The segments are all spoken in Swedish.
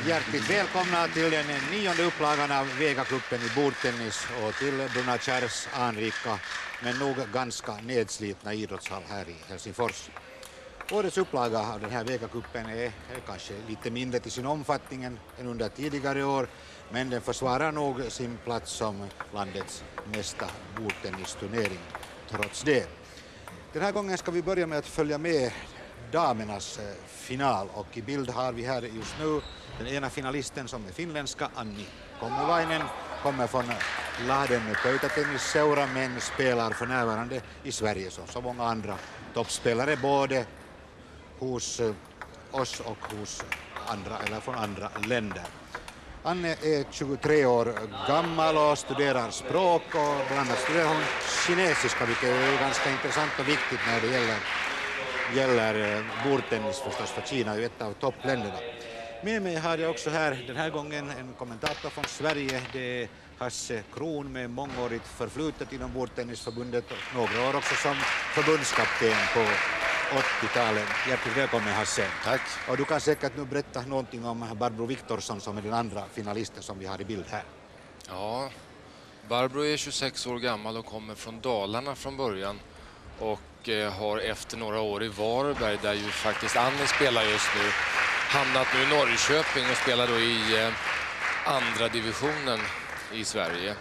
Hjärtligt välkomna till den 9:e upplagan av Vega-cupen i bordtennis och till Bruna Tjärs anrika men nog ganska nedslitna idrottshall här i Helsingfors. Årets upplaga av den här Vega-cupen är kanske lite mindre till sin omfattning än under tidigare år, men den försvarar nog sin plats som landets mesta bordtennisturnering trots det. Den här gången ska vi börja med att följa med damernas final, och i bild har vi här just nu den ena finalisten som är finländska, Anni Kommulainen, kommer från Lahden pöytätennisseura men spelar för närvarande i Sverige som så många andra toppspelare både hos oss och hos andra eller från andra länder. Anne är 23 år gammal och studerar språk, och bland annat studerar hon kinesiska, vilket är ganska intressant och viktigt när det gäller bordtennis förstås, för Kina är ju ett av toppländerna. Med mig har jag också här den här gången en kommentator från Sverige. Det är Hasse Kron med mångårigt förflutet inom bordtennisförbundet och några år också som förbundskapten på 80-talet. Hjärtligt välkommen, Hasse. Tack. Och du kan säkert nu berätta någonting om Barbro Viktorsson som är den andra finalisten som vi har i bild här. Ja, Barbro är 26 år gammal och kommer från Dalarna från början och har efter några år i Varberg, där ju faktiskt Annie spelar just nu, hamnat nu i Norrköping och spelar då i andra divisionen i Sverige.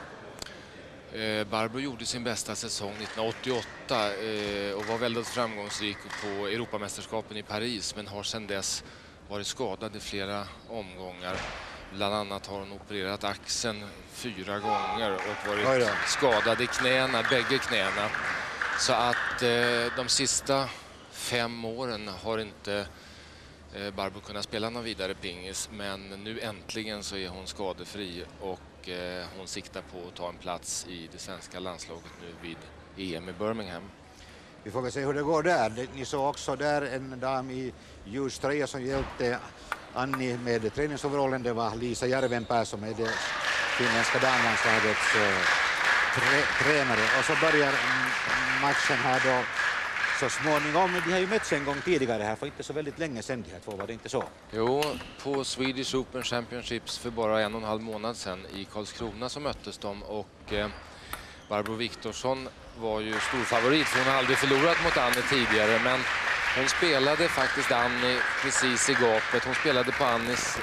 Barbro gjorde sin bästa säsong 1988 och var väldigt framgångsrik på Europamästerskapen i Paris, men har sedan dess varit skadad i flera omgångar. Bland annat har hon opererat axeln 4 gånger och varit skadad i knäna, bägge knäna. Så att de sista 5 åren har inte Barbro kunnat spela någon vidare pingis, men nu äntligen så är hon skadefri och hon siktar på att ta en plats i det svenska landslaget nu vid EM i Birmingham. Vi får väl se hur det går där. Ni såg också där en dam i ljuströja som hjälpte Annie med träningsoverallen. Det var Lisa Järvenpää som är det finländska damlandslagets tränare. Och så börjar matchen här då så småningom. De har ju mötts en gång tidigare här för inte så väldigt länge sedan, de här två, var det inte så? Jo, på Swedish Open Championships för bara 1,5 månad sedan i Karlskrona så möttes de, och Barbro Viktorsson var ju stor favorit för hon har aldrig förlorat mot Annie tidigare, men hon spelade faktiskt Annie precis i gapet. Hon spelade på Annies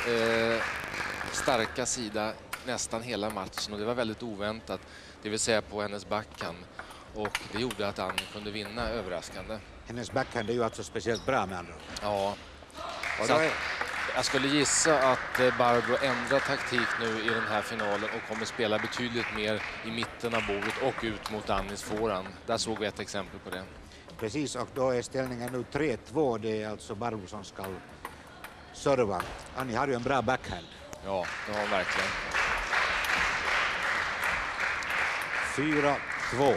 starka sida nästan hela matchen, och det var väldigt oväntat, det vill säga på hennes backhand. Och det gjorde att Annie kunde vinna överraskande. Hennes backhand är ju alltså speciellt bra med andra. Ja. Så jag skulle gissa att Barbro ändrar taktik nu i den här finalen och kommer spela betydligt mer i mitten av bordet och ut mot Annies forehand. Där såg vi ett exempel på det. Precis, och då är ställningen nu 3-2. Det är alltså Barbro som ska serva. Annie har ju en bra backhand. Ja, det har hon verkligen. 4-2.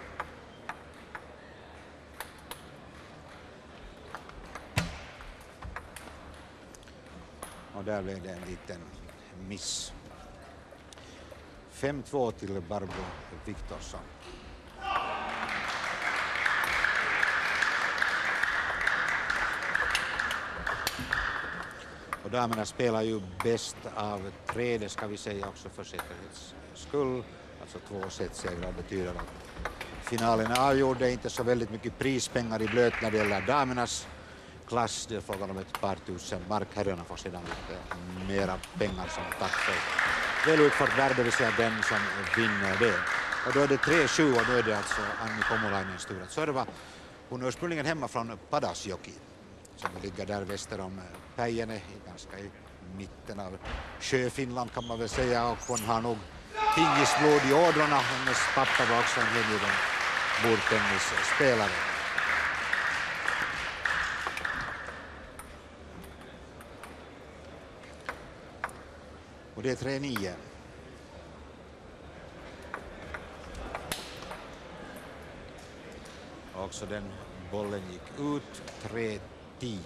Och där blev det en liten miss. 5-2 till Barbro Viktorsson. Och damerna spelar ju bäst av 3, det ska vi säga också för säkerhets skull. Alltså 2 setsegrar betyder att finalen är avgjord. Det är inte så väldigt mycket prispengar i blöt när det gäller damernas klass. Det är frågan om ett par tusen mark. Herrarna får sedan lite mera pengar som tack för väl utfört värde, det vill säga den som vinner det. Och då är det 3-7 och då är det alltså Anni Kommulainens tur att serva. Hon är ursprungligen hemma från Padasjoki som ligger där väster om Päijänne, ganska i mitten av Sjö-Finland kan man väl säga, och hon har nog pingisblod i ådrorna. Hennes pappa var också en hängiven bordtennisspelare. Och det är 3-9. Också den bollen gick ut. 3-10.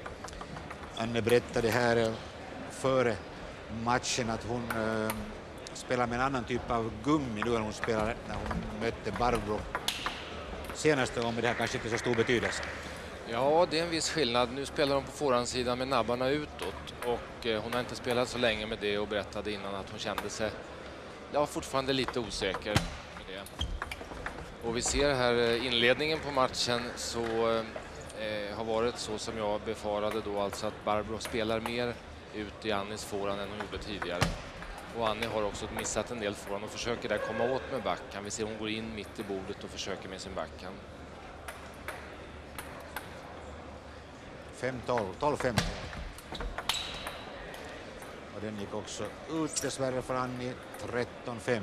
Anne berättade här före matchen att hon spelar med en annan typ av gummi nu än hon spelade när hon mötte Barbro senaste gången, men det här kanske inte så stor betydelse. Ja, det är en viss skillnad. Nu spelar hon på forehandsidan med nabbarna utåt och hon har inte spelat så länge med det och berättade innan att hon kände sig fortfarande lite osäker med det. Och vi ser här inledningen på matchen så har varit så som jag befarade då, alltså att Barbro spelar mer ut i Annis forehand än hon gjorde tidigare. Och Annie har också missat en del forehand och försöker där komma åt med backhand. Vi ser hon går in mitt i bordet och försöker med sin backhand. 12-15. Och den gick också ut dessvärre för Annie, 13-5.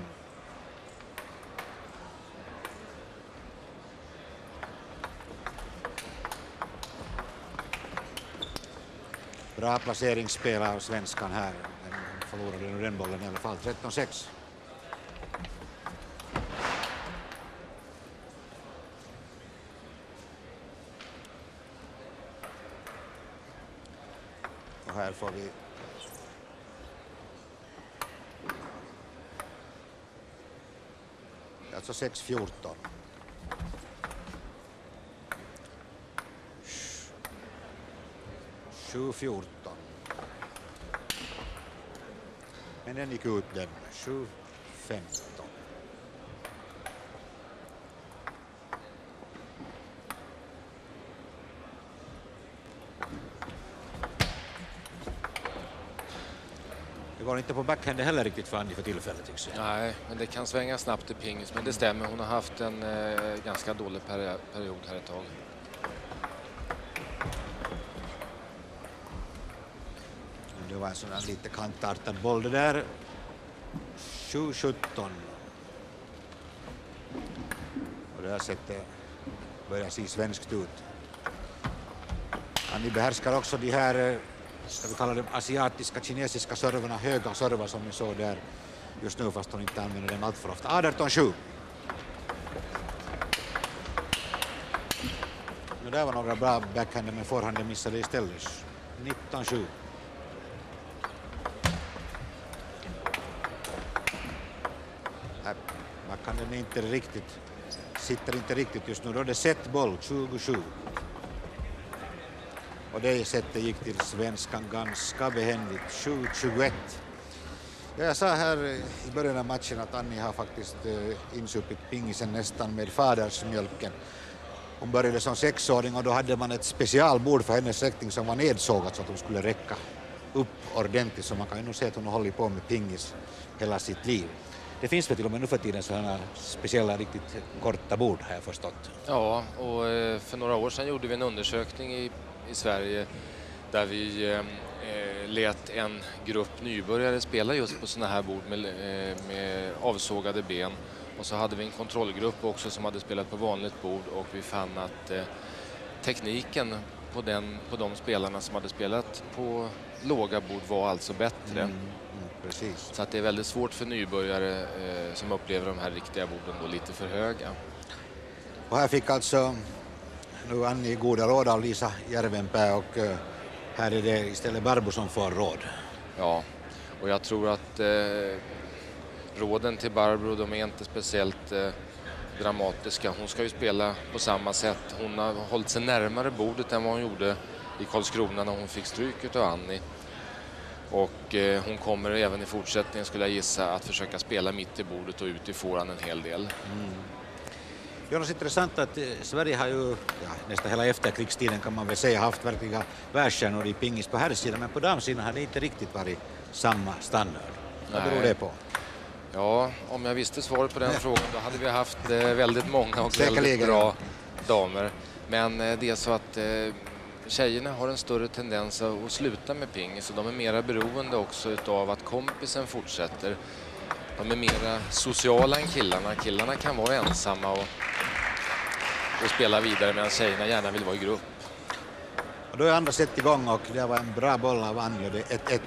Bra placeringsspel av svenskan här, men hon förlorade nu den bollen i alla fall, 13-6. Och här får vi alltså 6-14. 7-14. Men den gick ut den. 7-15. Det går inte på backhand heller riktigt för Annie för tillfället, tycks jag. Nej, men det kan svänga snabbt i pingis, men det stämmer. Hon har haft en ganska dålig period här ett tag. Det var en sån här lite kantartad boll det där. 7-17. Och det här sättet börjar se svenskt ut. Annie behärskar också de här, ska vi kalla dem asiatiska, kinesiska serverna, höga server som ni såg där just nu, fast hon inte använder dem allt för ofta. 18-7. Det där var några bra backhanden, men forehanden missade istället. 19-7. Backhanden är inte riktigt, sitter inte riktigt just nu. Då är det setboll, 27. Och det sättet gick till svenskan ganska behändigt, 7-21. Jag sa här i början av matchen att Annie har faktiskt insupit pingisen nästan med fadersmjölken. Hon började som 6-åring och då hade man ett specialbord för hennes släkting som var nedsågat så att hon skulle räcka upp ordentligt. Så man kan ju nog se att hon har hållit på med pingis hela sitt liv. Det finns väl till och med nu för tiden sådana speciella riktigt korta bord, har jag förstått. Ja, och för några år sedan gjorde vi en undersökning i Sverige där vi lät en grupp nybörjare spela just på såna här bord med avsågade ben. Och så hade vi en kontrollgrupp också som hade spelat på vanligt bord och vi fann att tekniken på de spelarna som hade spelat på låga bord var alltså bättre. Precis. Så att det är väldigt svårt för nybörjare som upplever de här riktiga borden då lite för höga. Och här fick alltså nu Annie goda råd av Lisa Järvenpää och här är det istället Barbro som får råd. Ja, och jag tror att råden till Barbro, de är inte speciellt dramatiska. Hon ska ju spela på samma sätt. Hon har hållit sig närmare bordet än vad hon gjorde i Karlskrona när hon fick stryk av Annie. Och hon kommer även i fortsättningen, skulle jag gissa, att försöka spela mitt i bordet och ut i forehand en hel del. Det är intressant att Sverige har ju nästan hela efterkrigstiden kan man väl säga haft verkliga världsstjärnor i pingis på här sidan, men på damsidan har det inte riktigt varit samma standard. Vad beror det på? Ja, om jag visste svaret på den frågan då hade vi haft väldigt många och väldigt bra damer. Men det är så att tjejerna har en större tendens att sluta med pingis och de är mera beroende också av att kompisen fortsätter. De är mera sociala än killarna. Killarna kan vara ensamma och spela vidare medan tjejerna gärna vill vara i grupp. Och då är andra set igång och det var en bra boll av Annie och det är 1-1.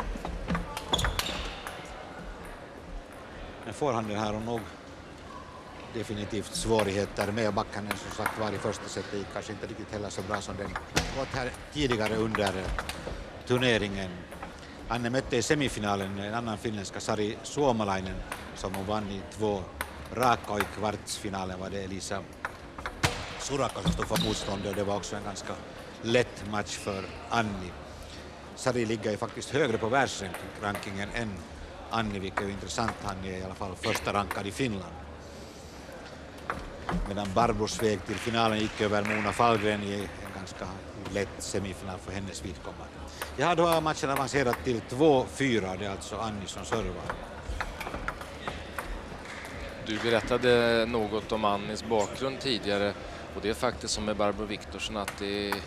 Men forehanden har hon nog definitivt svårigheter med. Backhanden som sagt var i första setet gick kanske inte riktigt heller så bra som den gått här tidigare under turneringen. Anne mötte i semifinalen en annan finländska, Sari Suomalainen, som hon vann i 2 raka, och i kvartsfinalen var det Elisa Suraka som stod för motståndet, och det var också en ganska lätt match för Anni. Sari ligger ju faktiskt högre på världsrankingen än Anni, vilket är intressant. Anni är i alla fall första rankad i Finland. Medan Barbros väg till finalen gick över Mona Fallgren i en ganska lätt semifinal för hennes vidkommande. Ja, då har matchen avancerat till 2-4, det är alltså Anni som servar. Du berättade något om Annis bakgrund tidigare, och det är faktiskt som med Barbro Viktorsson att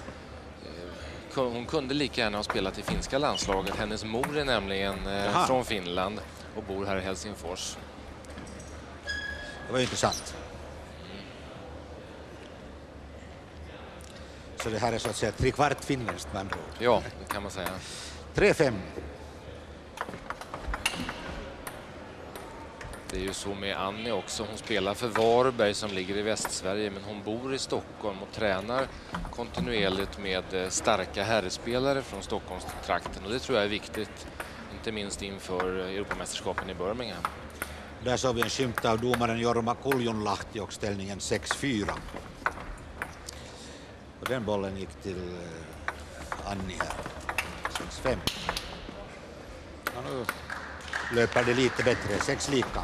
hon kunde lika gärna ha spelat i finska landslaget. Hennes mor är nämligen från Finland och bor här i Helsingfors. Det var intressant. Så det här är så att säga 3/4 finländskt med andra ord. Ja, det kan man säga. 3-5. Det är ju så med Annie också. Hon spelar för Varberg som ligger i Västsverige, men hon bor i Stockholm och tränar kontinuerligt med starka herrspelare från Stockholmstrakten. Och det tror jag är viktigt, inte minst inför Europamästerskapen i Birmingham. Där såg vi en skymt av domaren Jorma Kuljonlahti och ställningen 6-4. Och den bollen gick till Anni här. 6-5. Ja, nu löper det lite bättre. 6 lika.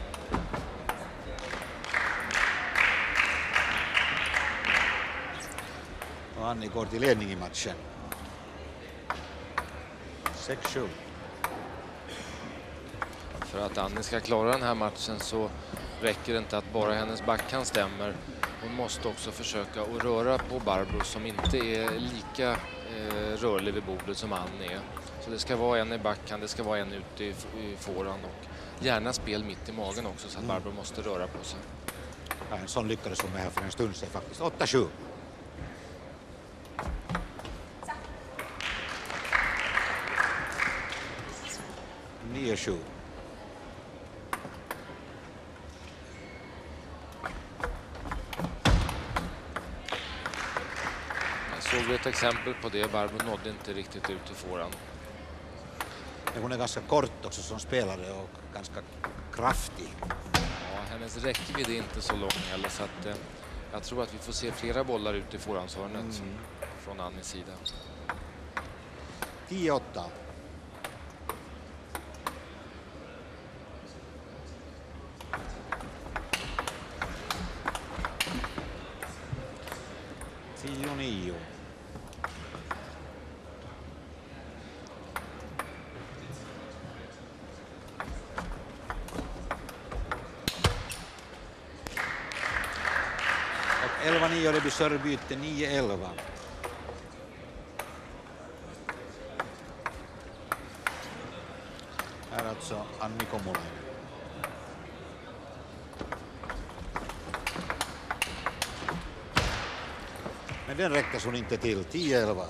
Och Anni går till ledning i matchen. 6-7. För att Annie ska klara den här matchen så räcker det inte att bara hennes backhand stämmer. Hon måste också försöka att röra på Barbro som inte är lika rörlig vid bordet som Annie är. Så det ska vara en i backhand, det ska vara en ute i forehand och gärna spel mitt i magen också så att Barbro måste röra på sig. Ja, en sån lyckades hon med här för en stund sedan faktiskt. 8-7. Såg vi ett exempel på det. Barbro nådde inte riktigt ut i forehand. Hon är ganska kort också som spelare och ganska kraftig. Ja, hennes räckvidd är inte så lång heller så att jag tror att vi får se flera bollar ut i forehandshörnet från Annis sida. 10-8. Och 11-9 och det blir servebyte 9-11. Här alltså Anni Komulainen. Men den räcktes hon inte till. 10-11.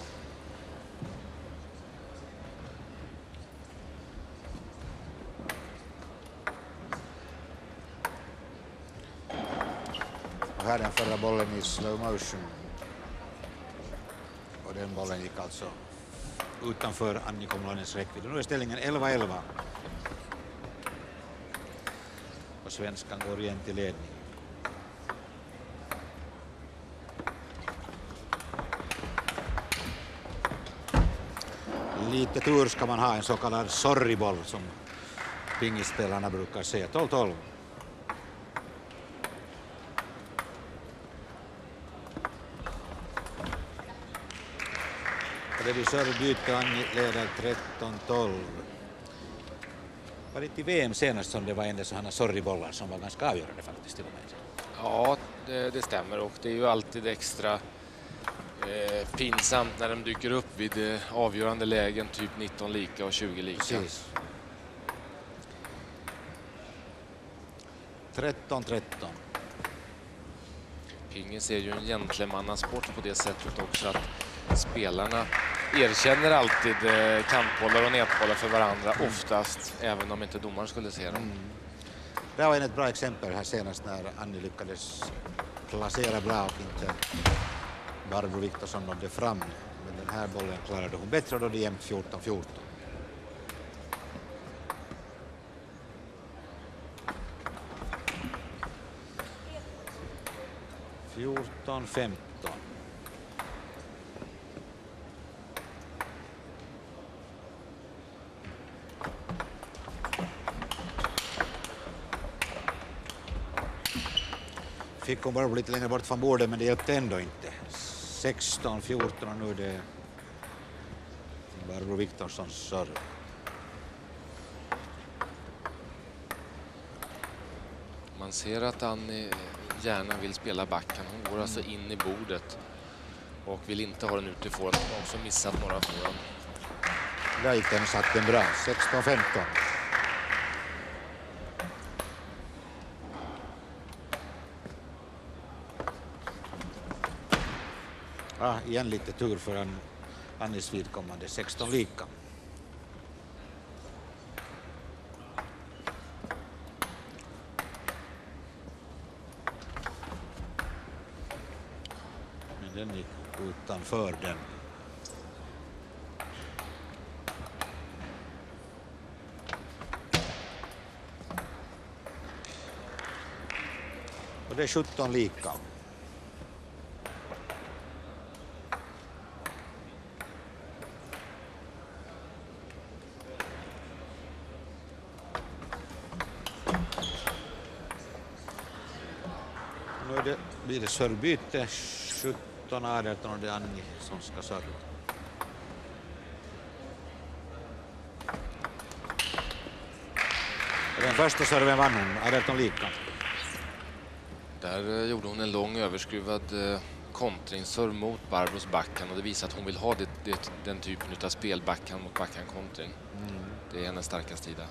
Och här den förra bollen i slow motion. Och den bollen gick alltså utanför Anni Komulainens räckvidd. Nu är ställningen 11-11. Och svenskan går igen till ledning. Lite tur ska man ha, en så kallad sorryboll som pingispelarna brukar säga. 12-12. Och det blir servebyte, Anni leder 13-12. Var det i VM senast som det var en sådana sorrybollar som var ganska avgörande faktiskt till och med? Ja, det stämmer och det är ju alltid extra pinsamt när de dyker upp vid avgörande lägen, typ 19 lika och 20 lika. Precis. 13-13. Pingis är ju en gentlemannasport på det sättet också att spelarna erkänner alltid kantbollar och nätbollar för varandra oftast, även om inte domaren skulle se dem. Det var ett bra exempel här senast när Anni lyckades placera bra och inte Barbro Viktorsson nådde fram. Men den här bollen klarade hon bättre och då det jämnt 14-14. 14-15. Fick hon bara lite längre bort från bordet, men det hjälpte ändå inte. 16-14 och nu är det Barbro Viktorssons serve. Man ser att Annie gärna vill spela backhand. Hon går alltså in i bordet och vill inte ha den ute i forehand. Hon har också missat några forehand. Där gick den, satt den bra. 16-15. Ja, igen lite tur för Annis vidkommande. 16 lika. Men den gick utanför den. Och det är 17 lika. Nu blir det servbyte. 17-18 och det är Annie som ska serva. Den första serven vann hon, 18 lika. Där gjorde hon en lång överskruvad kontringsserv mot Barbros backhand och det visar att hon vill ha den typen av spel, backhand mot backhand-kontring. Det är hennes starka sida.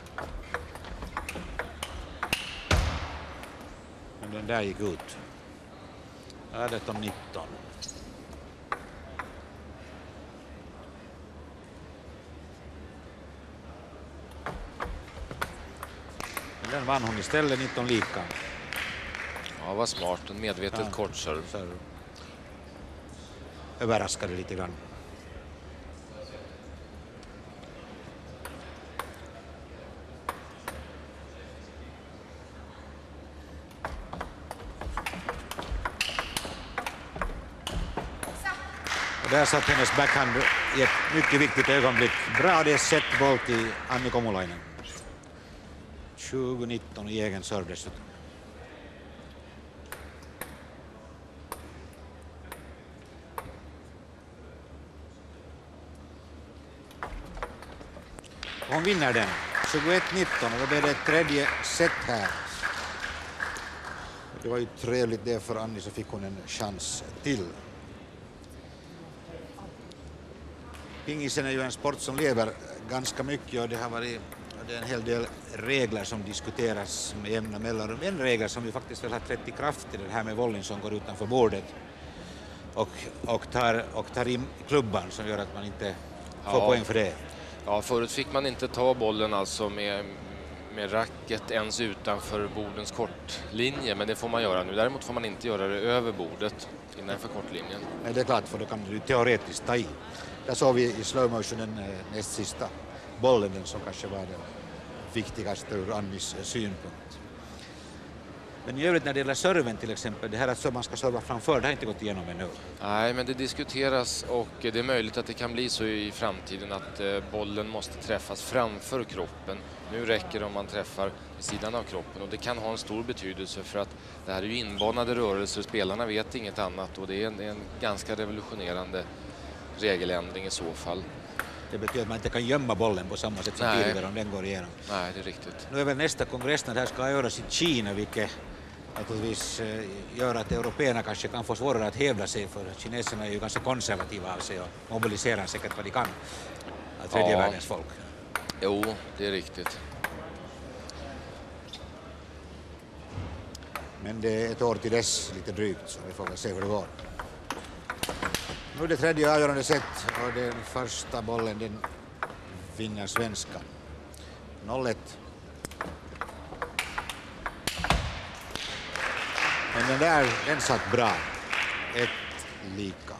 Men den där gick ut. 18-19. Men den vann hon istället, 19 lika. Ja, vad smart. En medvetet kort serve. Överraskade lite grann. Och där satt hennes backhand i ett mycket viktigt ögonblick. Bra, det är set boll till Annie Komulainen. 20-19 i egen serve dessutom. Hon vinner den. 21-19 och då blir det ett tredje set här. Det var ju trevligt det för Annie, så fick hon en chans till. Pingisen är ju en sport som lever ganska mycket och det är en hel del regler som diskuteras med jämna mellanrum. En regel som vi faktiskt väl har trätt i kraft i det här med volleyn som går utanför bordet och tar in klubban som gör att man inte får poäng för det. Ja, förut fick man inte ta bollen alltså med racket ens utanför bordens kortlinje, men det får man göra nu. Däremot får man inte göra det över bordet innanför kortlinjen. Nej, det är klart, för då kan du teoretiskt ta i. Där såg vi i slow motion den näst sista bollen, den som kanske var den viktigaste ur Annis synpunkt. Men i övrigt när det gäller serven till exempel, det här att man ska serva framför, det har inte gått igenom ännu. Nej, men det diskuteras och det är möjligt att det kan bli så i framtiden att bollen måste träffas framför kroppen. Nu räcker det om man träffar vid sidan av kroppen och det kan ha en stor betydelse för att det här är ju inbanade rörelser, spelarna vet inget annat och det är en ganska revolutionerande regeländring i så fall. Det betyder att man inte kan gömma bollen på samma sätt som tidigare om den går igenom. Nej, det är riktigt. Nu är väl nästa kongress när det här ska göras i Kina, vilket naturligtvis gör att européerna kanske kan få svårare att hävda sig, för kineserna är ju ganska konservativa av sig och mobiliserar säkert vad de kan av tredje världens folk. Jo, det är riktigt. Men det är ett år till dess, lite drygt, så vi får väl se hur det går. Nu är det tredje avgörande set och den första bollen den vinner svenska. 0-1. Men den satt bra. 1 lika.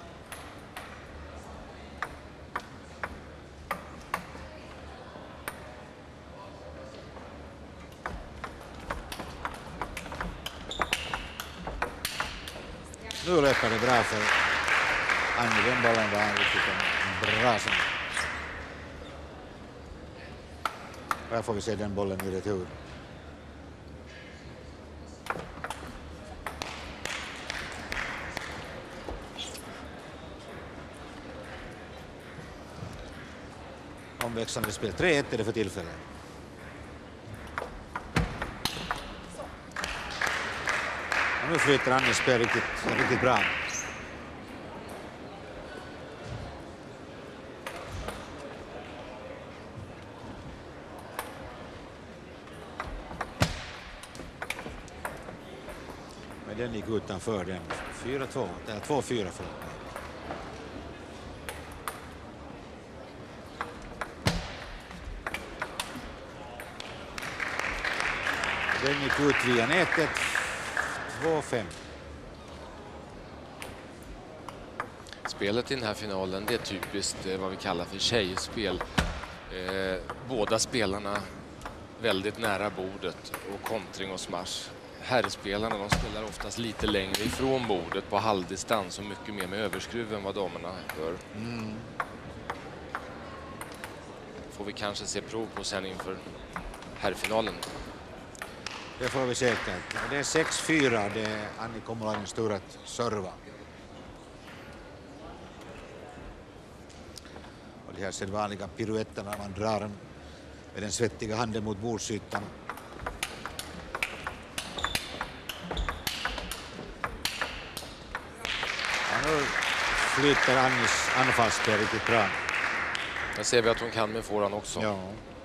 Nu löper det bra för Annie. Den bollen var riktigt bra som. Här får vi se den bollen i retur. Omväxlande spel. 3-1 är det för tillfället. Och nu flyter Annis spel riktigt bra. Men den gick utanför den. 4-2. Eller 2-4 för. Den gick ut via nätet. 2-5. Spelet i den här finalen, det är typiskt vad vi kallar för tjejspel. Båda spelarna väldigt nära bordet och kontring och smash. Herrspelarna, de spelar oftast lite längre ifrån bordet på halvdistans och mycket mer med överskruv än vad damerna gör. Får vi kanske se prov på sen inför herrfinalen. Det får vi säkert. Det är 6-4. Det är Annie Komulainen stor att serva. Och de här sedvanliga piruetterna man drar med den svettiga handen mot bordsytan. Ja, nu flyter Annis anfallsspel riktigt bra. Där ser vi att hon kan med forehand också. Ja.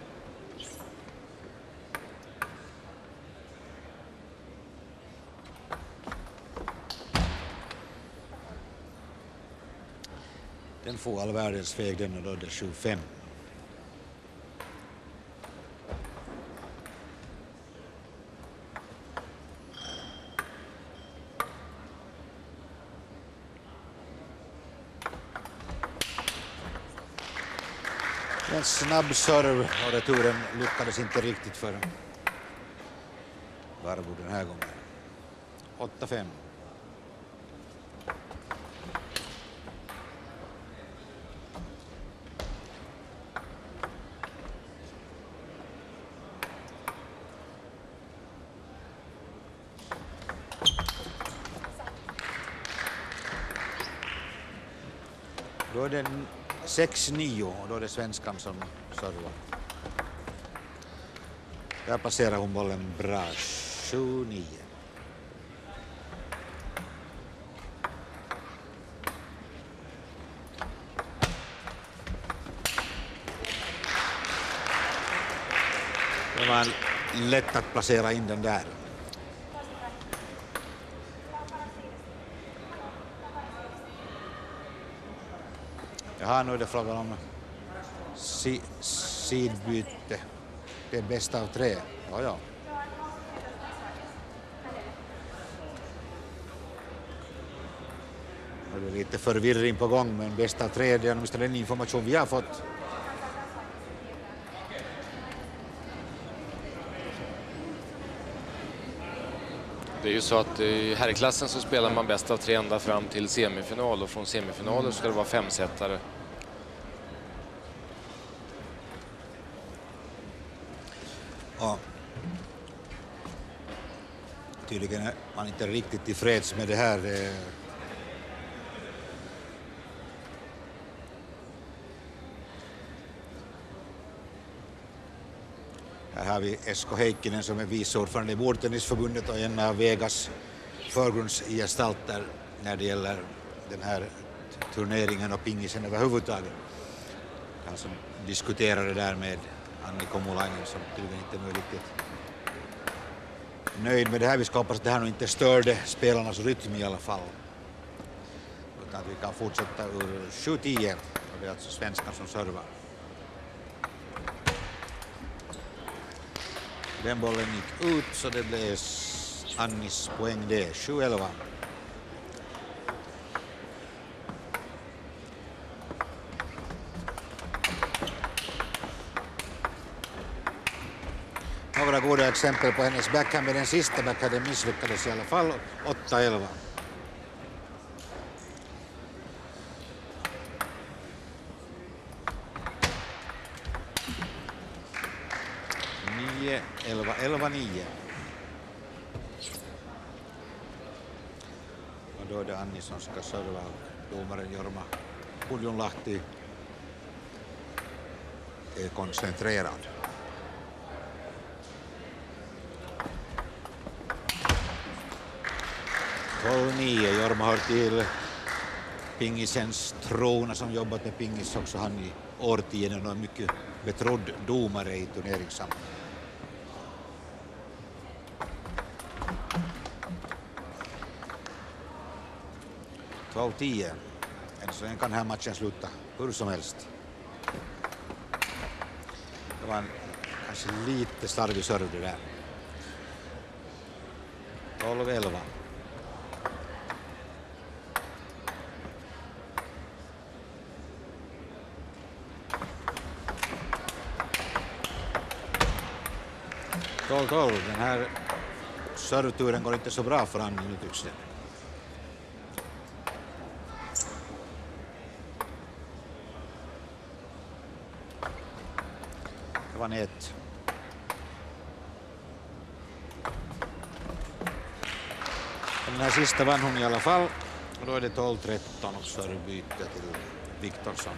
Den får all världens väg den och då är det 7-5. En snabb serve och returen lyckades inte riktigt för Barbro den här gången. 8-5. Då är det 6-9 och då är det svenskan som servar. Där passerar hon bollen bra. 7-9. Det var lätt att placera in den där. Ja, nu är det frågan om sidbyte. Det är bästa av 3. Ja. Det är lite förvirring på gång, men bästa av 3 det är åtminstone den information vi har fått. Det är ju så att i herrklassen så spelar man bäst av 3 ända fram till semifinal och från semifinaler ska det vara 5-sättare. Ja. Tydligen är man inte riktigt tillfreds med det här. Här har vi Esko Heikkinen som är vice ordförande i Bordtennisförbundet och en av Vegas förgrundsgestalter när det gäller den här turneringen och pingisen överhuvudtaget. Han som diskuterade där med Annie Komulainen som tydligen inte nu är riktigt nöjd med det här. Vi ska hoppas att det här nog inte störde spelarnas rytm i alla fall. Utan att vi kan fortsätta ur 7-10 och det är alltså svenskar som servar. Den bollen gick ut så det blev Annis poäng det. 7-11. Några goda exempel på hennes backhand, men den sista backhanden misslyckades i alla fall. 8-11. 9, 11, 11, 9. Och då är det Anni som ska serva. Domaren Jorma Puljunlahti är koncentrerad. Jorma hör till pingisens trona som jobbat med pingis också han i årtionden och är mycket betrodd domare i turneringssammanhang. Av 10. Än så länge kan den här matchen sluta hur som helst. Det var en kanske lite slarvig serve det där. 12-11. Den här serveturen går inte så bra för Anni nu tycks det. Det var nät. Den här sista vann hon i alla fall. Och då är det 12-13 och servebyte till Viktorsson.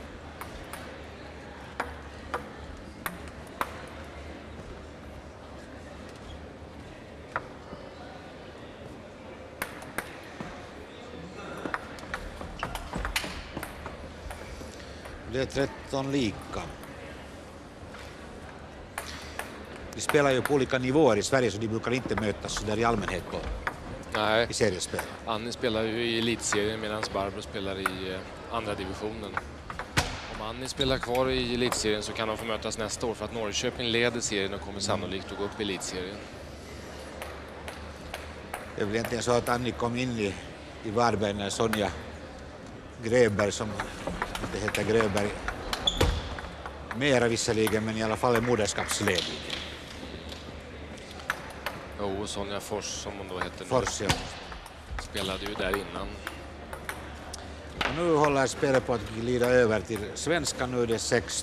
Det är 13 lika. De spelar ju på olika nivåer i Sverige så de brukar inte mötas så där i allmänhet på i seriespel. Anni spelar ju i elitserien medan Barbro spelar i andra divisionen. Om Anni spelar kvar i elitserien så kan de få mötas nästa år för att Norrköping leder serien och kommer sannolikt att gå upp i elitserien. Det är väl egentligen så att Anni kom in i Varberg när Sonja Gröberg, som inte heter Gröberg mera visserligen, men i alla fall är moderskapsledig. Jo, Sonja Fors som hon då heter nu. Fors, ja. Spelade ju där innan. Och nu håller spelet på att glida över till svenska. Nu är det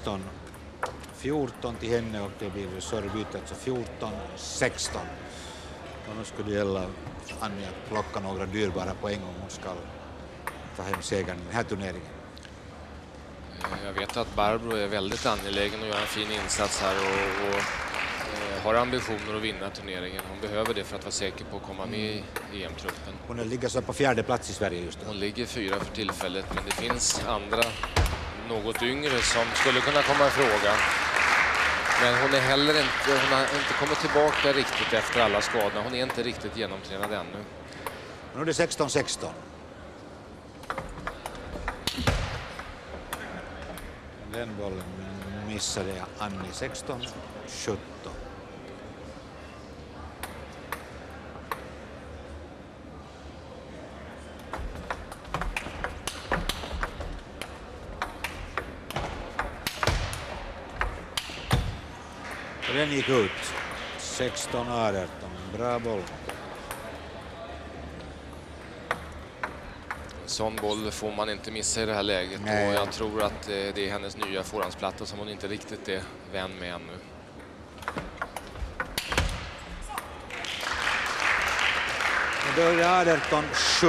16-14 till henne och det blir servebyte, alltså 14-16. Och nu skulle det gälla Anni att plocka några dyrbara poäng om hon ska ta hem segern i den här turneringen. Jag vet att Barbro är väldigt angelägen att göra en fin insats här och har ambitioner att vinna turneringen. Hon behöver det för att vara säker på att komma med i EM-truppen. Hon ligger så på 4:e plats i Sverige just nu. Hon ligger 4 för tillfället, men det finns andra något yngre som skulle kunna komma i fråga. Men hon är heller inte, hon har inte kommit tillbaka riktigt efter alla skadorna. Hon är inte riktigt genomtränad ännu. Nu är det 16-16. Den bollen missade Anni. 16-17. Den gick ut. 16-18. Bra boll. Sån boll får man inte missa i det här läget. Nej. Och jag tror att det är hennes nya forehandsplatta som hon inte riktigt är vän med ännu. Och då är det 18-17.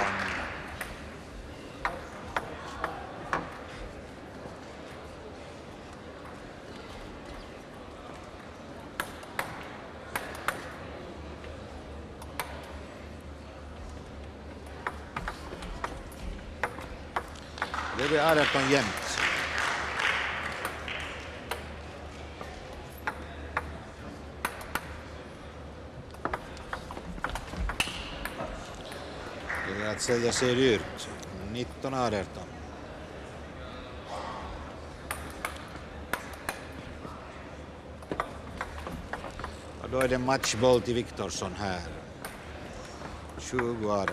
Det blir 18 jämnt. Det är att sälja sig dyrt. 19-18. Och då är det matchboll till Viktorsson här. 20-18.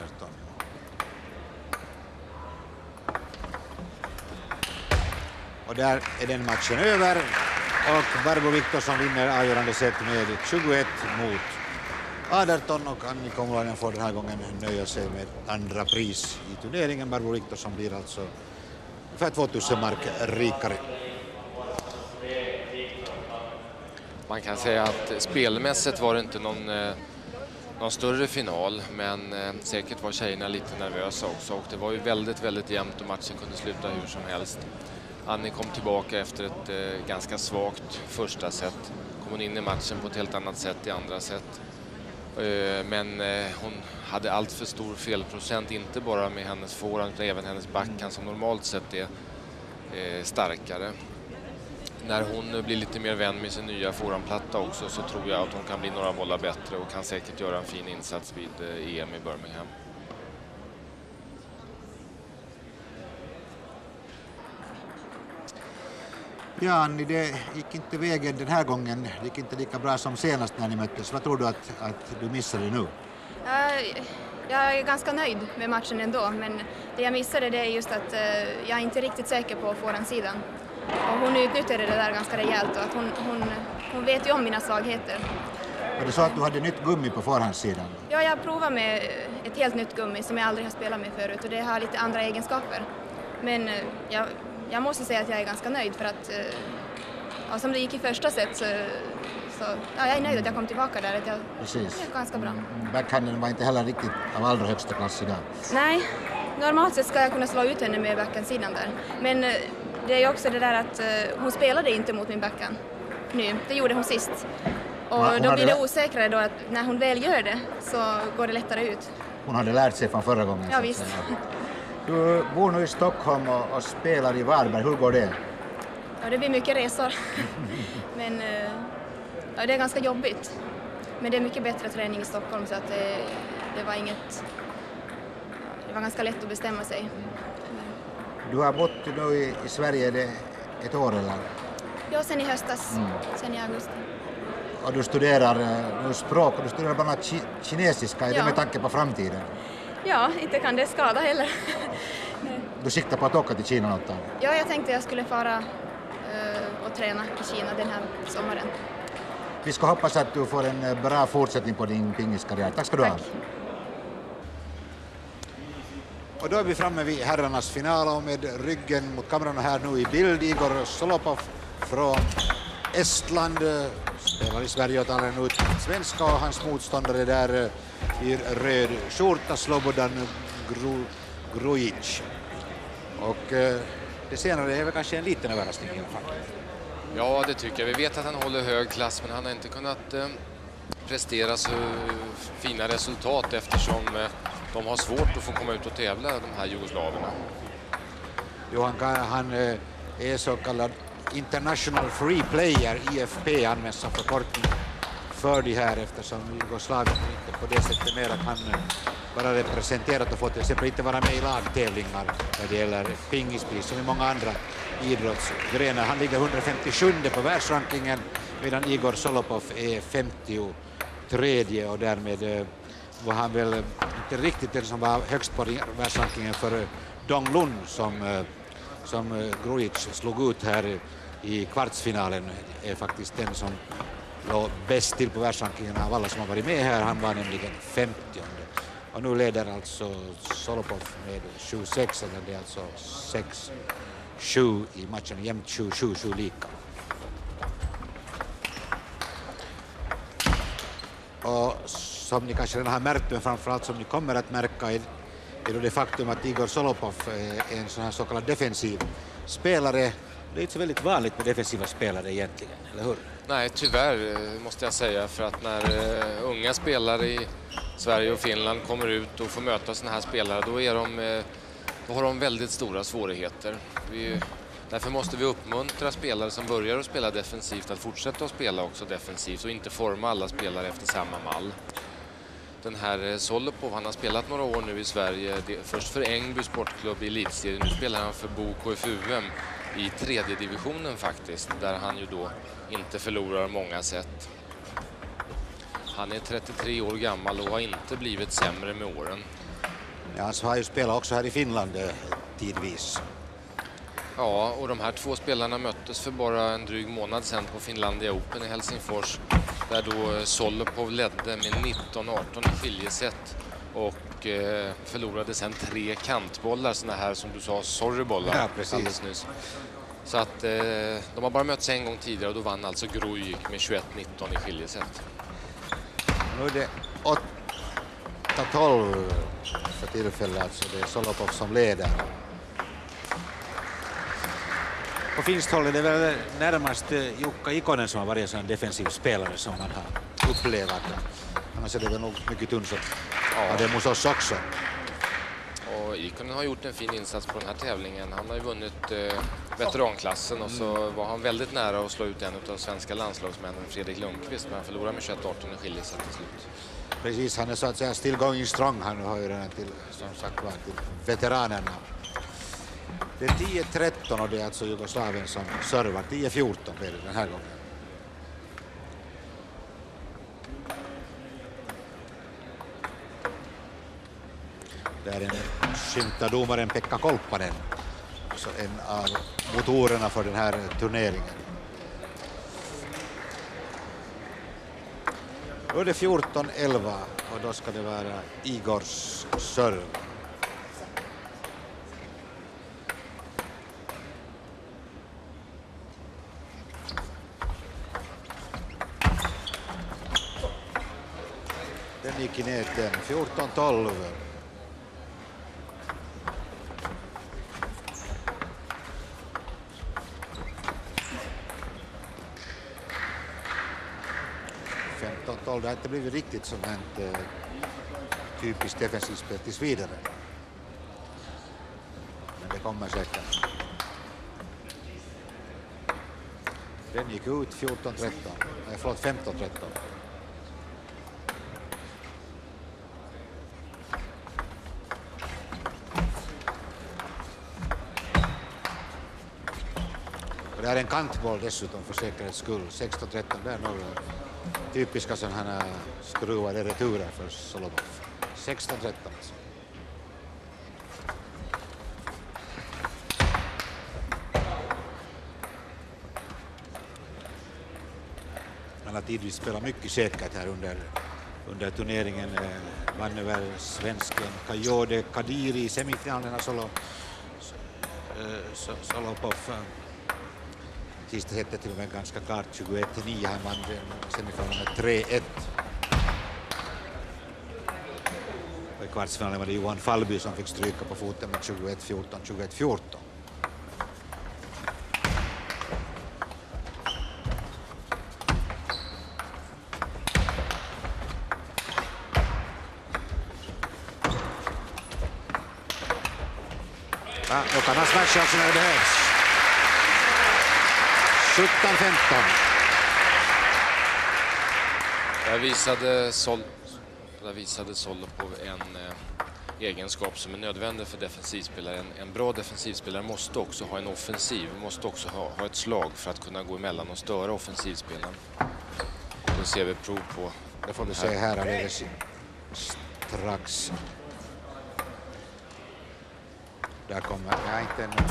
Och där är den matchen över och Barbro Viktorsson vinner avgörande set med 21 mot 18 och Anni Komulainen får den här gången nöja sig med andra pris i turneringen. Barbro Viktorsson blir alltså ungefär 2000 mark rikare. Man kan säga att spelmässigt var det inte någon större final, men säkert var tjejerna lite nervösa också. Och det var ju väldigt, väldigt jämnt och matchen kunde sluta hur som helst. Annie kom tillbaka efter ett ganska svagt första set. Kom hon in i matchen på ett helt annat sätt i andra set. Men hon hade allt för stor felprocent, inte bara med hennes forehand utan även hennes backhand som normalt sett är starkare. När hon blir lite mer vän med sin nya forehandplatta också, så tror jag att hon kan bli några bollar bättre och kan säkert göra en fin insats vid EM i Birmingham. Ja, Annie, det gick inte vägen den här gången. Det gick inte lika bra som senast när ni möttes. Vad tror du att du missade nu? Jag är ganska nöjd med matchen ändå, men det jag missade det är just att jag är inte riktigt säker på forehandsidan. Och hon utnyttjade det där ganska rejält och att hon vet ju om mina svagheter. Var det så att du hade nytt gummi på förhandssidan? Ja, jag provar med ett helt nytt gummi som jag aldrig har spelat med förut och det har lite andra egenskaper. Men jag måste säga att jag är ganska nöjd för att som det gick i första set så jag är nöjd att jag kom tillbaka där. Att Precis. Det är ganska bra. Backhanden var inte heller riktigt av allra högsta klass idag. Nej, normalt sett ska jag kunna slå ut henne med backhandsidan där. Men det är ju också det där att hon spelade inte mot min backhand nu. Det gjorde hon sist. Och då blir det osäkrare då att när hon väl gör det så går det lättare ut. Hon hade lärt sig från förra gången. Ja, visst. Du bor nu i Stockholm och spelar i Varberg. Hur går det? Ja, det blir mycket resor. Men det är ganska jobbigt. Men det är mycket bättre träning i Stockholm så att det var inget... Det var ganska lätt att bestämma sig. Du har bott nu i Sverige ett år eller? Ja, sen i höstas. Sen i augusti. Och du studerar nu språk och du studerar bara kinesiska. Är det med tanke på framtiden? Ja, inte kan det skada heller. Du siktar på att åka till Kina något tag? Ja, jag tänkte jag skulle fara och träna i Kina den här sommaren. Vi ska hoppas att du får en bra fortsättning på din pingiskarriär. Tack ska du ha. Och då är vi framme vid herrarnas final och med ryggen mot kameran här nu i bild Igor Solopov från Estland. Spelar i Sverige och talar ut svenska och hans motståndare där i röd skjorta Slobodan Grujic. Och det senare är väl kanske en liten överraskning i alla fall. Ja, det tycker jag. Vi vet att han håller hög klass, men han har inte kunnat prestera så fina resultat eftersom de har svårt att få komma ut och tävla, de här jugoslaverna. Jo, han är så kallad International Free Player, IFP används som förkortning för det här eftersom Jugoslavien inte på det sättet mer att han bara representerat och fått till exempel inte vara med i lagtävlingar när det gäller pingispris som i många andra idrottsgrenar. Han ligger 157 på världsrankingen medan Igor Solopov är 53 och därmed var han väl inte riktigt den som var högst på världsrankingen för Dong Lun som Grujic slog ut här i kvartsfinalen är faktiskt den som låg bäst till på världsrankingen av alla som har varit med här. Han var nämligen 50. Och nu leder alltså Solopov med 7-6, eller det är alltså 6-7 i matchen, jämnt 7-7 lika. Och som ni kanske redan har märkt, men framförallt som ni kommer att märka är då det faktum att Igor Solopov är en sån här så kallad defensiv spelare. Det är inte så väldigt vanligt med defensiva spelare egentligen, eller hur? Nej, tyvärr måste jag säga, för att när unga spelare i Sverige och Finland kommer ut och får möta såna här spelare, då har de väldigt stora svårigheter. Därför måste vi uppmuntra spelare som börjar att spela defensivt att fortsätta att spela också defensivt och inte forma alla spelare efter samma mall. Den här Solopov, han har spelat några år nu i Sverige, först för Ängby sportklubb i elitserien, nu spelar han för Bo KFUM i 3:e divisionen faktiskt, där han ju då inte förlorar många set. Han är 33 år gammal och har inte blivit sämre med åren. Ja, han har ju spelat också här i Finland tidvis. Ja, och de här två spelarna möttes för bara en dryg månad sedan på Finlandia Open i Helsingfors, där då Solopov ledde med 19-18 i skiljeset och förlorade sen 3 kantbollar, såna här som du sa, sorrybollar, ja, precis. alldeles nyss. Så att de har bara mötts en gång tidigare och då vann alltså Grujic med 21-19 i skiljeset. Nu är det 8-12 för tillfället, alltså det är Solopov som leder. På finskt håll är det väl närmast Jukka Ikonen som har varit en sån defensiv spelare som man har upplevt. Annars är det väl nog mycket tungt av det hos oss också. Och Ikonen har gjort en fin insats på den här tävlingen. Han har ju vunnit veteranklassen och så var han väldigt nära att slå ut en av svenska landslagsmännen, Fredrik Lundqvist, men han förlorade med 21-18 i skiljeset till slut. Precis, han är så att säga still going strong. Han har ju redan till, som sagt, till veteranerna. Det är 10-13 och det är alltså Jugoslavien som servar. 10-14 blir det den här gången. Där är en skymta domaren Pekka Kolpanen. Så en av motorerna för den här turneringen. Då är det 14-11 och då ska det vara Igors serv. Den gick i näten. 14-12. Det har inte blivit riktigt som en typiskt defensivt spel tills vidare. Men det kommer säkert. Den gick ut 14-13. Nej, förlåt, 15-13. Och det är en kantboll dessutom för säkerhets skull. 16-13 där några typiska sådana här skruvade returer för Solopov. 16-13 alltså. Han har tidvis spelat mycket säkert här under turneringen. Vann över svensken Kajode Kadiri i semifinalerna. Solopov sista sättet till och med ganska klart 21-9. Han vann semifinalen med 3-1. Och i kvartsfinalen var det Johan Fallby som fick stryka på foten med 21-14, 21-14. Ja, då kan han smasha alltså när det behövs. 17-15. Där visade Solopov en egenskap som är nödvändig för defensivspelare. En bra defensivspelare måste också ha en offensiv, måste också ha ett slag för att kunna gå emellan och störa offensivspelaren. Det ser vi prov på. Det får vi se här alldeles strax. Där kommer, inte en...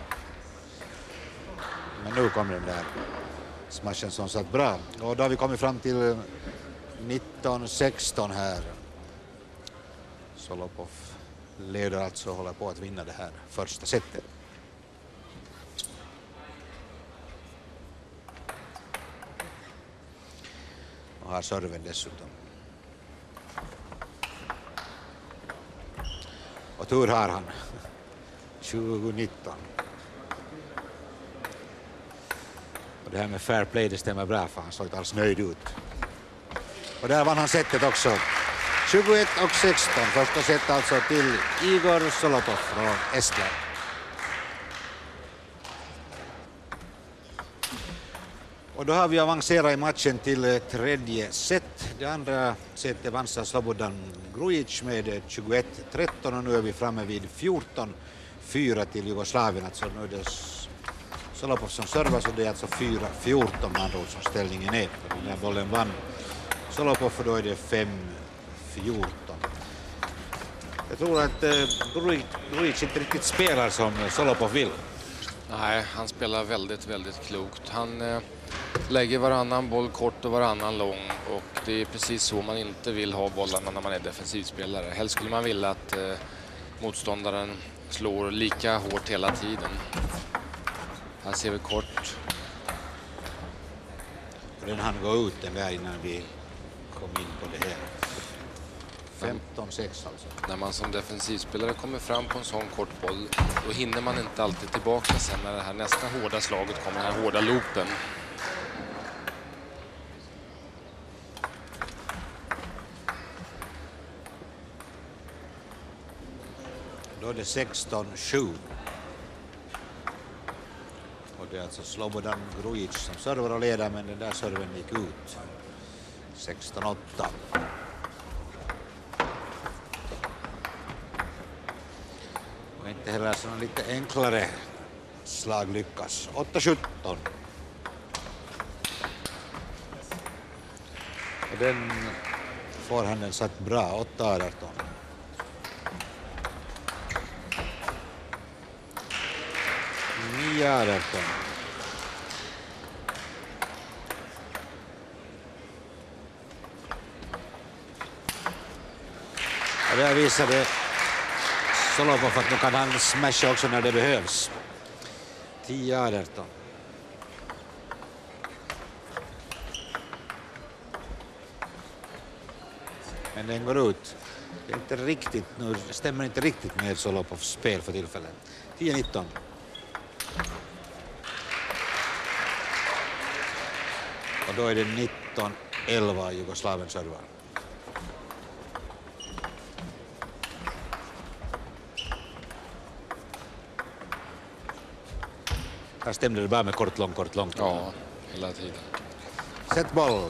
Men nu kommer den där smashen som satt bra. Och då har vi kommit fram till 19-16 här. Solopov leder alltså och håller på att vinna det här första setet. Och har serven dessutom. Och tur har han. 2019. Och det här med fair play, det stämmer bra för han såg inte alls nöjd ut. Och där vann han setet också. 21-16. Första set alltså till Igor Solopov från Estland. Och då har vi avancerat i matchen till tredje set. Det andra setet vann Slobodan Grujic med 21-13 och nu är vi framme vid 14-4 till Jugoslavien. Alltså nu är det Solopov som servar, så det är alltså 4-14 med andra ord som ställningen är. Den här bollen vann Solopov och då är det 5-14. Jag tror att Grujic inte riktigt spelar som Solopov vill. Nej, han spelar väldigt, väldigt klokt. Han lägger varannan boll kort och varannan lång och det är precis så man inte vill ha bollarna när man är defensivspelare. Helst skulle man vilja att motståndaren slår lika hårt hela tiden. Här ser vi kort. Den hann gå ut den där innan vi kom in på det här. 15-6 alltså. När man som defensivspelare kommer fram på en sån kort boll, då hinner man inte alltid tillbaka sen när det här nästa hårda slaget kommer, den här hårda loopen. Då är det 16-7. Och det är alltså Slobodan Grujic som servar och leder, men den där serven gick ut. 16-8. Och inte heller sådana lite enklare slag lyckas. 8-17. Och den förhanden satt bra. 8-18. Och där visade Solopov att nu kan han smasha också när det behövs. 10-18. Men den går ut. Det är inte riktigt, nu stämmer inte riktigt med Solopovs spel för tillfället. 10-19. Och då är det 19-11 Jugoslavien servar. Här stämde det bara med kort, långt. Ja, hela tiden. Sätt boll.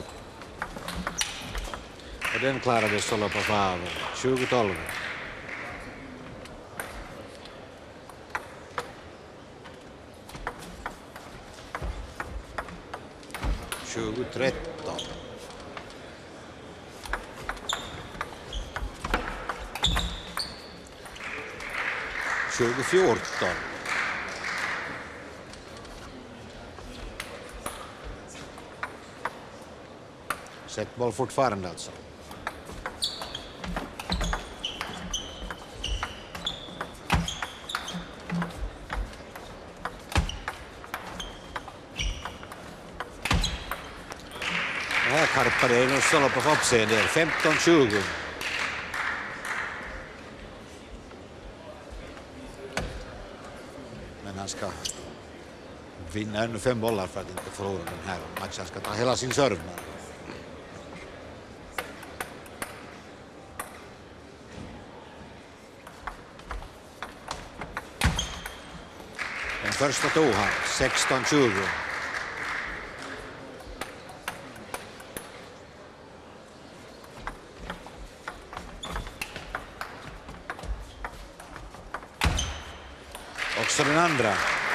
Och den klarade Solopov av. 20-12. Sätt boll fortfarande alltså. Här karpade nog Solopov upp sig en del. 15-20. Men han ska vinna ännu 5 bollar för att inte förlora den här matchen. Han ska ta hela sin serv. Den första tog han. 16-20. Också den andra.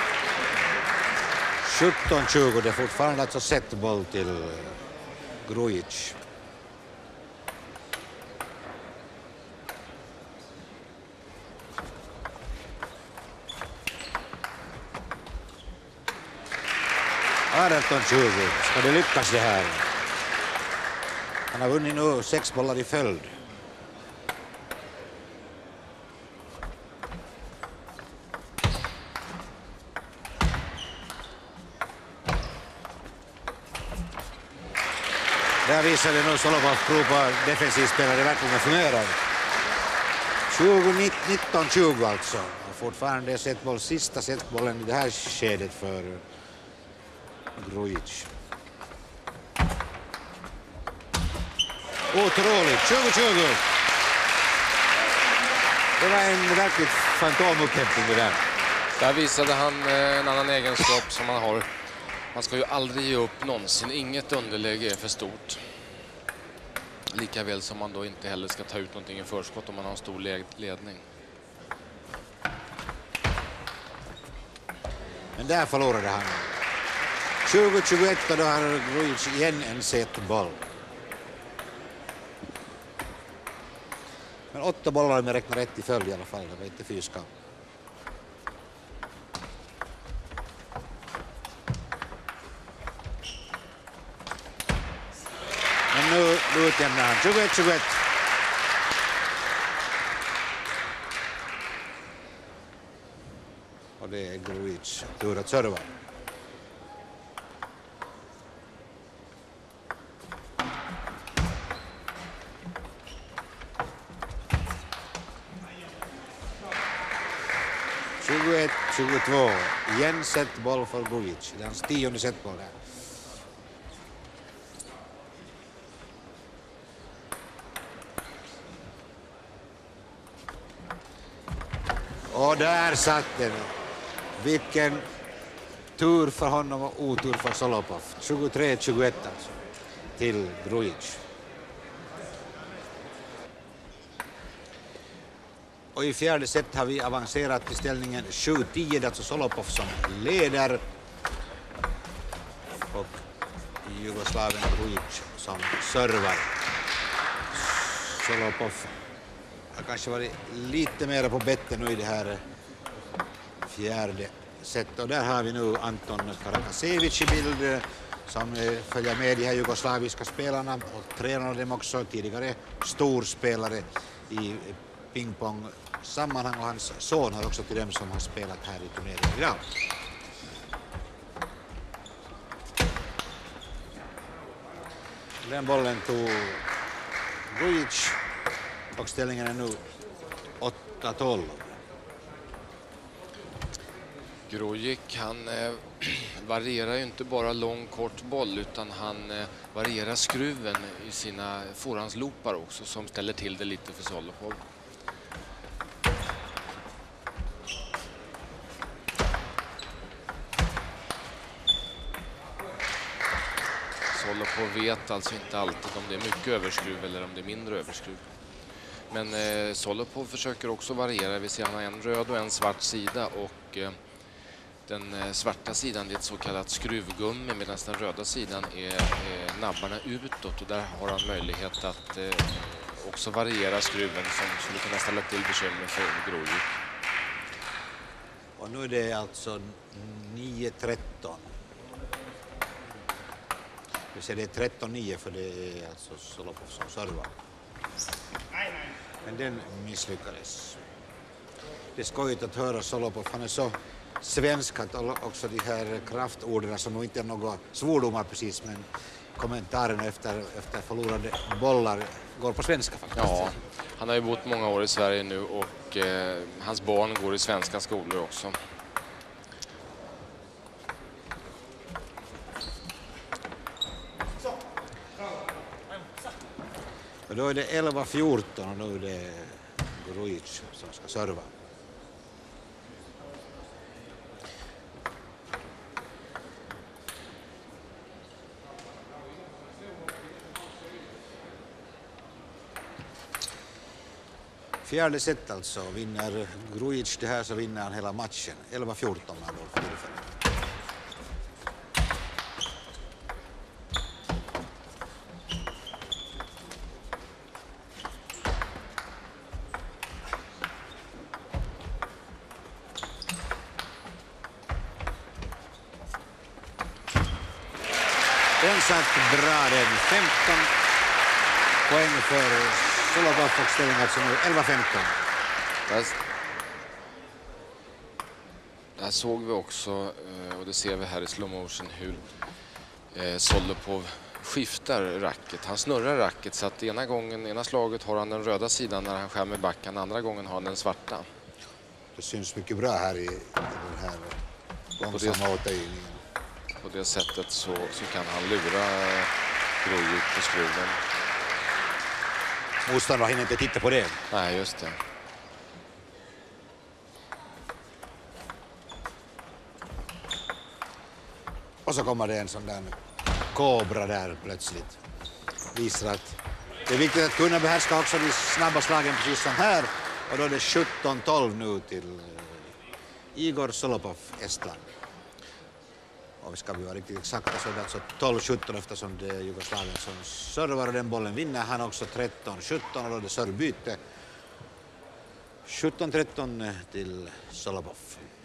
17-20. Det är fortfarande alltså sett boll till Grujic. Ska det lyckas det här? Han har vunnit nu 6 bollar i följd. Där visade nu Solopov prov på defensivspelare verkligen fungerar. 19-20 alltså. Och fortfarande setboll, sista setbollen i det här skedet för Grujic. Otroligt, 20-20. Det var en verkligt fantomupphämtning det där. Där visade han en annan egenskap som han har. Man ska ju aldrig ge upp någonsin. Inget underläge är för stort. Lika väl som man då inte heller ska ta ut någonting i förskott om man har en stor ledning. Men där förlorade han. 20-21 och då har Grujic igen en set boll. Men 8 bollar om jag räknar rätt i följd i alla fall. Det var inte fyskam. Men nu utjämnar han. 21-21. Och det är Grujic tur att serva. 22. Igen setboll för Grujic. Det är hans 10:e setboll där. Och där satt den. Vilken tur för honom och otur för Solopov. 23-21 alltså. Till Grujic. Och i fjärde set har vi avancerat till ställningen 7-10, alltså Solopov som leder. Och Jugoslavien Grujic som servar. Solopov har kanske varit lite mer på bettet nu i det här fjärde set. Och där har vi nu Anton Karakasevic i bild som följer med de här jugoslaviska spelarna och tränar dem också, tidigare storspelare i pingpong-sammanhang, och hans son har också till dem som har spelat här i turneringen idag. Den bollen tog Grujic och ställningen är nu 8-12. Grujic, han varierar ju inte bara lång kort boll, utan han varierar skruven i sina forehandslopar också, som ställer till det lite för Solopov. Solopov vet alltså inte alltid om det är mycket överskruv eller om det är mindre överskruv. Men Solopov försöker också variera. Vi ser att han har en röd och en svart sida, och den svarta sidan är ett så kallat skruvgummi, medan den röda sidan är nabbarna utåt, och där har han möjlighet att också variera skruven som skulle kunna ställa till bekymmer för Grujic. Och nu är det alltså 9-13. Vi ser det är 13-9 för det är alltså Solopov som servar. Men den misslyckades. Det är skojigt att höra Solopov. Han är så svensk att också de här kraftorden som nog inte är några svordomar precis, men kommentarerna efter förlorade bollar går på svenska faktiskt. Ja, han har ju bott många år i Sverige nu, och hans barn går i svenska skolor också. Och då är det 11-14 och nu är det Grujic som ska serva. Fjärde set alltså. Vinner Grujic det här så vinner han hela matchen. 11-14 han då för tillfället. Den satt bra den. 15 poäng för Solopov och ställning alltså nu 11-15. Där såg vi också, och det ser vi här i slow motion, hur Solopov skiftar racket. Han snurrar racket så att ena slaget har han den röda sidan när han skär med backen, andra gången har han den svarta. Det syns mycket bra här i den här långsamma återgivningen. På det sättet så kan han lura Grujic på skruven. Motståndaren hinner inte titta på det. Nej, just det. Och så kommer det en sån där kobra där plötsligt. Visar att det är viktigt att kunna behärska också de snabba slagen precis som här. Och då är det 17-12 nu till Igor Solopov, Estland. Och vi ska vara riktigt exakta så är det alltså 12-17 eftersom det är Jugoslavien som servar, och den bollen vinner han också 13-17 och då är det servbyte. 17-13 till Solopov.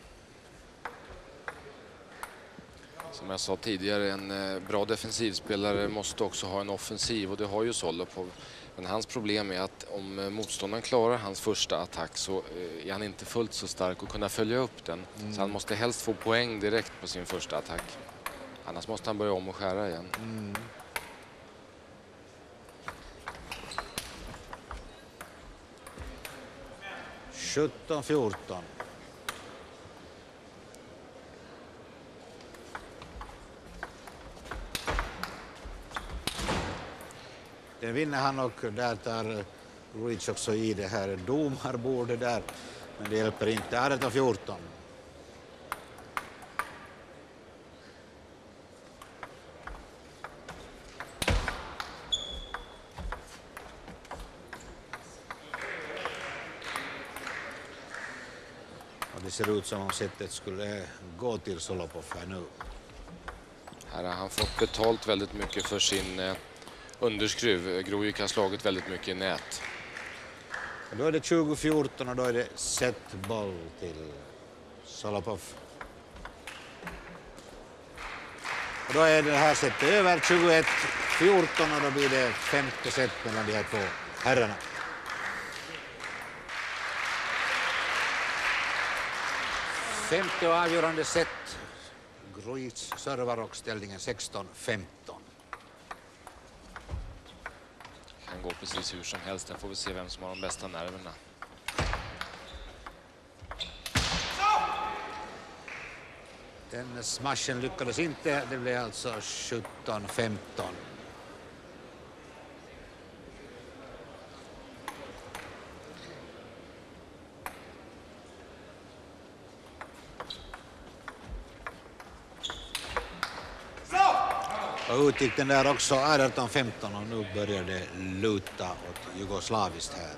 Som jag sa tidigare, en bra defensivspelare måste också ha en offensiv, och det har ju Solopov. Men hans problem är att om motståndaren klarar hans första attack så är han inte fullt så stark att kunna följa upp den. Så han måste helst få poäng direkt på sin första attack. Annars måste han börja om och skära igen. 17-14. Den vinner han och där tar Grujic också i det här domarbordet där. Men det hjälper inte. 18-14. Och det ser ut som om sättet skulle gå till Solopov här nu. Här har han fått betalt väldigt mycket för sin underskruv. Grujic har slagit väldigt mycket i nät. Och då är det 20-14 och då är det setboll till Solopov. Och då är det här sättet över 21-14 och då blir det femte set mellan de här två herrarna. Femte och avgörande set. Grujic servar och ställningen 16-15. Kan gå precis hur som helst. Där får vi se vem som har de bästa nerverna. Den smashen lyckades inte. Det blev alltså 17-15. Och utgick den där också 18-15 och nu börjar det luta åt jugoslaviskt här.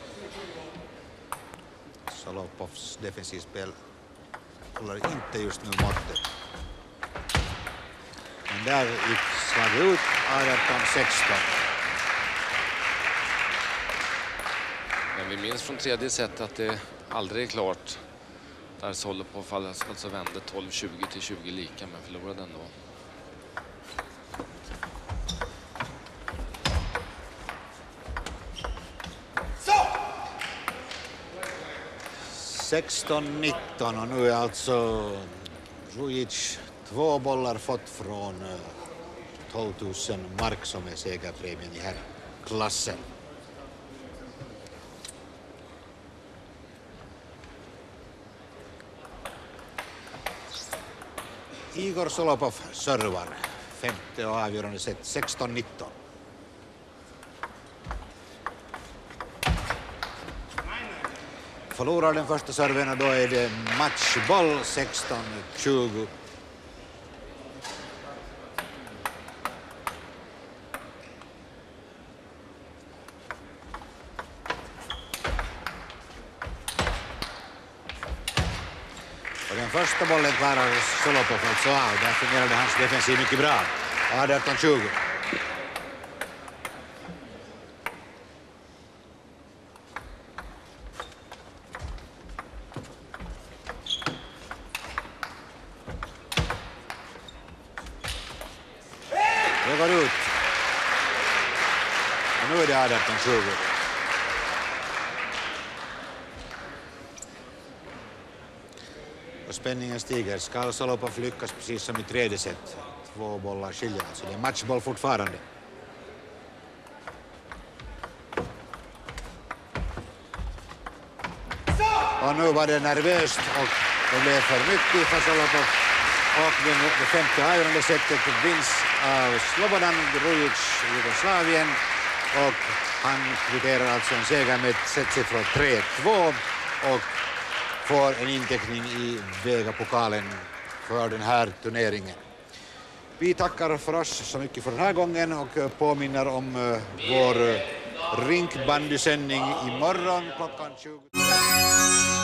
Solopovs defensivspel håller inte just nu måttet. Men där gick slag ut 18-16. Men vi minns från tredje set att det aldrig är klart. Där Solopov alltså vände 12-20 till 20 lika men förlorade ändå. 16-19 och nu är alltså Grujic 2 bollar fått från 12 000 mark som är segerpremien i här klassen. Igor Solopov servar femte och avgörande set 16-19. Förlorar den första serven och då är det matchboll 16-20. Och den första bollen klarar Solopov alltså av. Där fungerade hans defensiv mycket bra. 18-20. Det går ut. Och nu är det 18-20. Och spänningen stiger. Ska Solopov lyckas precis som i tredje set. 2 bollar skiljer. Så det är matchboll fortfarande. Och nu var det nervöst och det blev för mycket för Solopov. Och det femte avgörande setet vinns av Slobodan Grujic, Jugoslavien. Och han kvitterar alltså en seger med setsiffror 3-2 och får en inteckning i Vega-pokalen för den här turneringen. Vi tackar för oss så mycket för den här gången och påminner om vår rinkbandysändning imorgon klockan 20.